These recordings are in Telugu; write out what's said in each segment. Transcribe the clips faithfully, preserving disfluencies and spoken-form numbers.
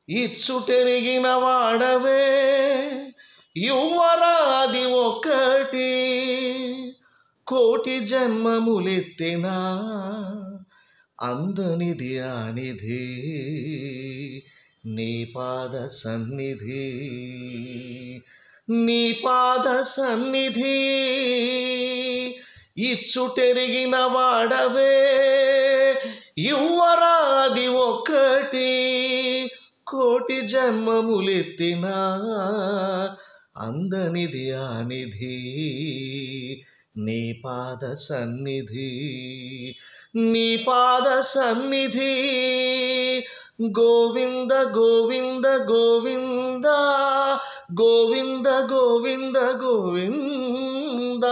ఇచ్చుటెరిగిన వాడవే యువరాది ఒక్కటి కోటి జన్మములెత్తినా అందనిది ఆనిధి నీ పాద సన్నిధి నీ పాద సన్నిధి ఇచ్చుటెరిగిన వాడవే యువరాది ఒక్కటి కోటి జన్మములెత్తినా అందనిది ఆనిధి నీ పాద సన్నిధి నీ పాద సన్నిధి గోవింద గోవింద గోవింద గోవింద గోవింద గోవింద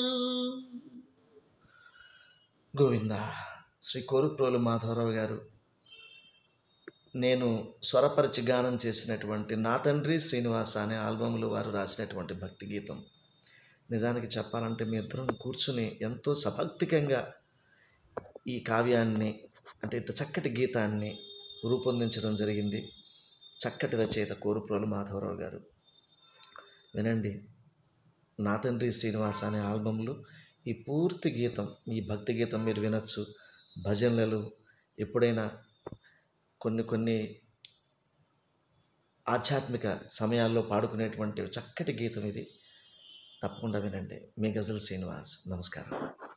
గోవింద. శ్రీ కోరుప్రోలు మాధవరావు గారు నేను స్వరపరిచి గానం చేసినటువంటి నా తండ్రి శ్రీనివాస అనే ఆల్బమ్లో వారు రాసినటువంటి భక్తి గీతం. నిజానికి చెప్పాలంటే మీ ఇద్దరం కూర్చుని ఎంతో సభక్తికంగా ఈ కావ్యాన్ని అంటే ఇంత చక్కటి గీతాన్ని రూపొందించడం జరిగింది. చక్కటి రచయిత కోరుప్రోలు మాధవరావు గారు. వినండి, నా తండ్రి శ్రీనివాస అనే ఆల్బంలో ఈ పూర్తి గీతం, ఈ భక్తి గీతం మీరు వినొచ్చు. భజనలు ఎప్పుడైనా కొన్ని కొన్ని ఆధ్యాత్మిక సమయాల్లో పాడుకునేటువంటి చక్కటి గీతం ఇది. తప్పకుండా వినండి. మీ గజల్ శ్రీనివాస్. నమస్కారం.